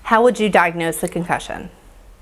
How would you diagnose a concussion?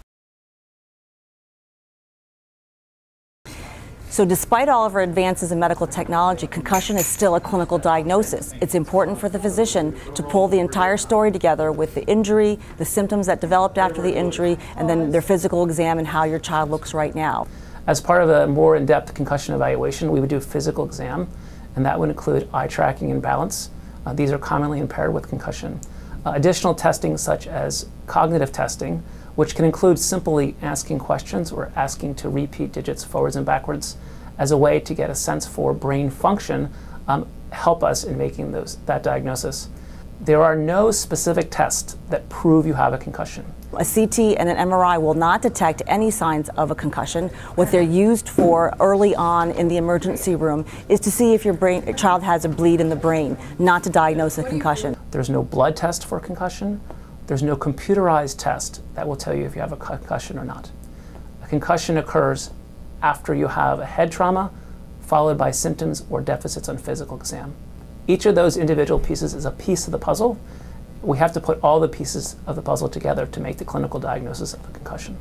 So despite all of our advances in medical technology, concussion is still a clinical diagnosis. It's important for the physician to pull the entire story together with the injury, the symptoms that developed after the injury, and then their physical exam and how your child looks right now. As part of a more in-depth concussion evaluation, we would do a physical exam, and that would include eye tracking and balance. These are commonly impaired with concussion. Additional testing such as cognitive testing, which can include simply asking questions or asking to repeat digits forwards and backwards as a way to get a sense for brain function, help us in making that diagnosis. There are no specific tests that prove you have a concussion. A CT and an MRI will not detect any signs of a concussion. What they're used for early on in the emergency room is to see if your child has a bleed in the brain, not to diagnose a concussion. There's no blood test for concussion. There's no computerized test that will tell you if you have a concussion or not. A concussion occurs after you have a head trauma, followed by symptoms or deficits on physical exam. Each of those individual pieces is a piece of the puzzle. We have to put all the pieces of the puzzle together to make the clinical diagnosis of a concussion.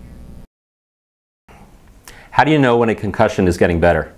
How do you know when a concussion is getting better?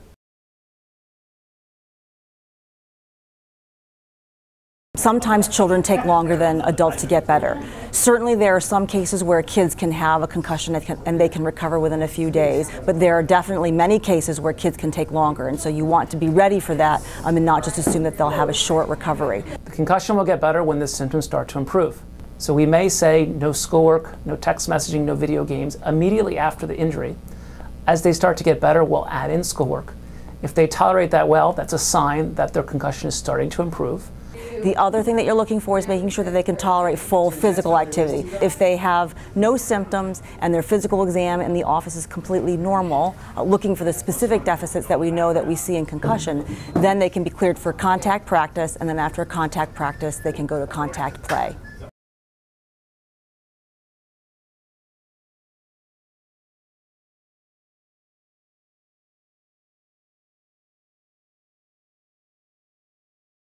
Sometimes children take longer than adults to get better. Certainly there are some cases where kids can have a concussion and they can recover within a few days, but there are definitely many cases where kids can take longer, and so you want to be ready for that and not just assume that they'll have a short recovery. The concussion will get better when the symptoms start to improve. So we may say no schoolwork, no text messaging, no video games immediately after the injury. As they start to get better, we'll add in schoolwork. If they tolerate that well, that's a sign that their concussion is starting to improve. The other thing that you're looking for is making sure that they can tolerate full physical activity. If they have no symptoms and their physical exam in the office is completely normal, looking for the specific deficits that we know that we see in concussion, then they can be cleared for contact practice, and then after contact practice they can go to contact play.